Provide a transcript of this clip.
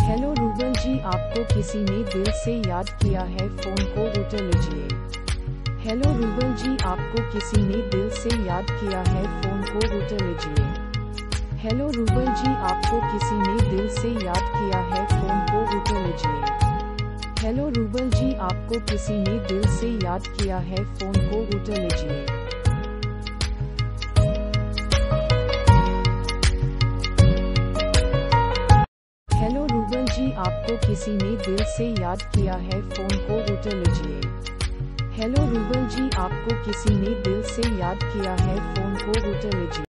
Hello rouble जी, आपको किसी ने दिल से याद किया है, फोन को उठा लीजिए। हेलो रूबल जी, आपको किसी ने दिल से याद किया है, फोन को उठा लीजिए। हेलो रूबल जी, आपको किसी ने दिल से याद किया है, फोन को उठा लीजिए। हेलो रूबल जी, आपको किसी ने दिल से याद किया है, फोन को उठा लीजिए। हेलो रूबल जी, आपको किसी ने दिल से याद किया है, फोन को उठा लीजिए। हेलो रूबल जी, आपको किसी ने दिल से याद किया है, फोन को उठा लीजिए।